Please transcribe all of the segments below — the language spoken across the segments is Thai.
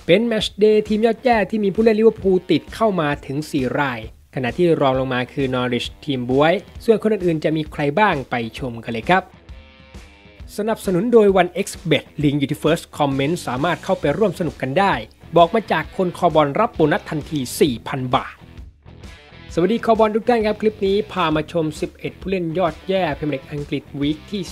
เป็นแมตช์เดย์ทีมยอดแย่ที่มีผู้เล่นลิเวอร์พูลติดเข้ามาถึง4 รายขณะที่รองลงมาคือนอริชทีมบ๊วยส่วนคนอื่นๆจะมีใครบ้างไปชมกันเลยครับสนับสนุนโดย 1xBet ลิงก์อยู่ที่ First Comment สามารถเข้าไปร่วมสนุกกันได้บอกมาจากคนคอบอลรับโบนัสทันที 4,000 บาทสวัสดีคอบอลทุกท่านครับคลิปนี้พามาชม11ผู้เล่นยอดแย่พรีเมียร์ลีกอังกฤษวีคที่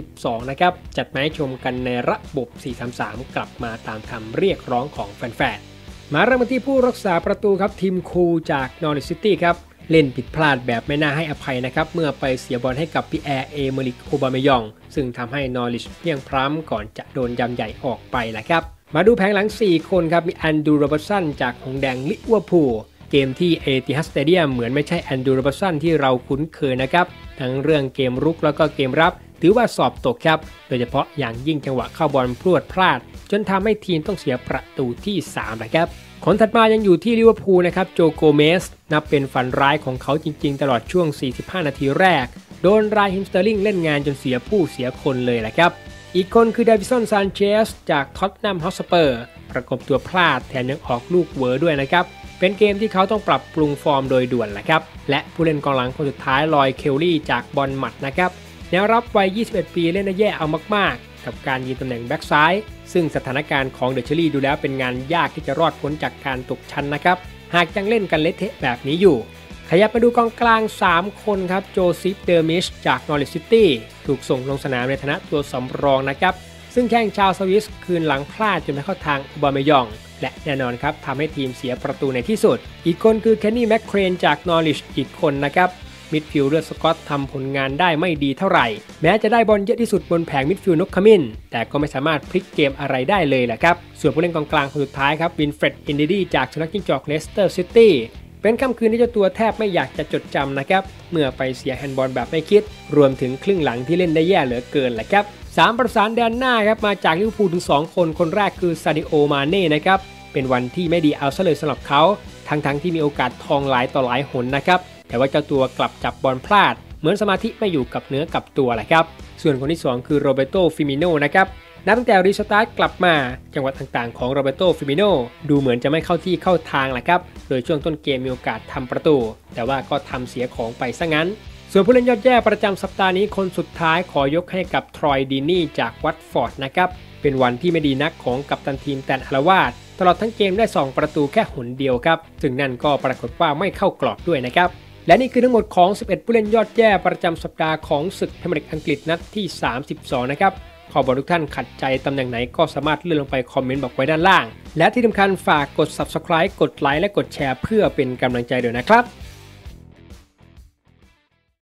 32นะครับจัดมาให้ชมกันในระบบ 4-3-3 กลับมาตามคำเรียกร้องของแฟนๆมาเริ่มกันที่ผู้รักษาประตูครับทีมคูจากนอริชซิตี้ครับเล่นผิดพลาดแบบไม่น่าให้อภัยนะครับเมื่อไปเสียบอลให้กับพี่แอร์เอเมริกโอบามายองซึ่งทำให้นอริชเพียงพร้ำก่อนจะโดนยำใหญ่ออกไปแหละครับมาดูแผงหลัง4คนครับมีแอนดรูว์ โรเบิร์ตสันจากหงส์แดงลิเวอร์พูลเกมที่เอติฮัดสเตเดียมเหมือนไม่ใช่แอนดรูว์ โรเบิร์ตสันที่เราคุ้นเคยนะครับทั้งเรื่องเกมรุกแล้วก็เกมรับถือว่าสอบตกครับโดยเฉพาะอย่างยิ่งจังหวะเข้าบอลพรวดพลาดจนทำให้ทีมต้องเสียประตูที่3นะครับคนถัดมายังอยู่ที่ลิเวอร์พูลนะครับโจโกเมสนับเป็นฝันร้ายของเขาจริงๆตลอดช่วง45 นาทีแรกโดนราฮิม สเตอร์ลิงเล่นงานจนเสียผู้เสียคนเลยแหละครับอีกคนคือเดวิสัน ซานเชสจากท็อตแนม ฮอตสเปอร์ประกบตัวพลาดแถมยังออกลูกเวอร์ด้วยนะครับเป็นเกมที่เขาต้องปรับปรุงฟอร์มโดยด่วนแหละครับและผู้เล่นกองหลังคนสุดท้ายลอยเคลลี่จากบอลหมัดนะครับแนวรับวัย21 ปีเล่นได้แย่เอามากๆกับการยืนตำแหน่งแบ็กซ้ายซึ่งสถานการณ์ของเดอะเชอรี่ดูแล้วเป็นงานยากที่จะรอดพ้นจากการตกชั้นนะครับหากยังเล่นกันเละเทะแบบนี้อยู่ขยับมาดูกองกลาง3คนครับโจซิฟ เดอร์มิชจากนอริชซิตี้ถูกส่งลงสนามในฐานะตัวสำรองนะครับซึ่งแข้งชาวสวิสคืนหลังพลาดจนไปเข้าทางโอบามายองและแน่นอนครับทำให้ทีมเสียประตูในที่สุดอีกคนคือเคนนี่ แมคเครนจากนอริชอีกคนนะครับมิดฟิลด์สกอตทำผลงานได้ไม่ดีเท่าไหร่แม้จะได้บอลเยอะที่สุดบนแผงมิดฟิลด์นกขมิ้นแต่ก็ไม่สามารถพลิกเกมอะไรได้เลยแหละครับส่วนผู้เล่นกองกลางคนสุดท้ายครับวินเฟรด อินดิดีจากสุนัขจิ้งจอกเลสเตอร์ซิตี้เป็นค่ำคืนที่เจ้าตัวแทบไม่อยากจะจดจำนะครับเมื่อไปเสียแฮนด์บอลแบบไม่คิดรวมถึงครึ่งหลังที่เล่นได้แย่เหลือเกินแหละครับ3ประสานแดนหน้าครับมาจากลิเวอร์พูลถึง2คนคนแรกคือซาดิโอ มาเน่นะครับเป็นวันที่ไม่ดีเอาซะเลยสำหรับเขาทั้งที่มีโอกาสทองหลายต่อหลายหนนะครับแต่ว่าเจ้าตัวกลับจับบอลพลาดเหมือนสมาธิไม่อยู่กับเนื้อกับตัวแหละครับส่วนคนที่2คือโรเบโต ฟิมิโนนะครับนับตั้งแต่รีสตาร์ทกลับมาจังหวะต่างๆของโรเบโต ฟิมิโนดูเหมือนจะไม่เข้าที่เข้าทางแหละครับโดยช่วงต้นเกมมีโอกาสทำประตูแต่ว่าก็ทำเสียของไปซะงั้นส่วนผู้เล่นยอดแย่ประจำสัปดาห์นี้คนสุดท้ายขอยกให้กับทรอยดีนี่จากวัตฟอร์ดนะครับเป็นวันที่ไม่ดีนักของกัปตันทีมแตนอาละวาดตลอดทั้งเกมได้2ประตูแค่หนเดียวครับซึ่งนั่นก็ปรากฏว่าไม่เข้ากรอบด้วยนะครับและนี่คือทั้งหมดของ11ผู้เล่นยอดแย่ประจำสัปดาห์ของศึกพรีเมียร์ลีกอังกฤษนัดที่32นะครับขอบอกทุกท่านขัดใจตำแหน่งไหนก็สามารถเลื่อนลงไปคอมเมนต์บอกไว้ด้านล่างและที่สำคัญฝากกด Subscribe กดไลค์และกดแชร์เพื่อเป็นกำลังใจด้วยนะครับ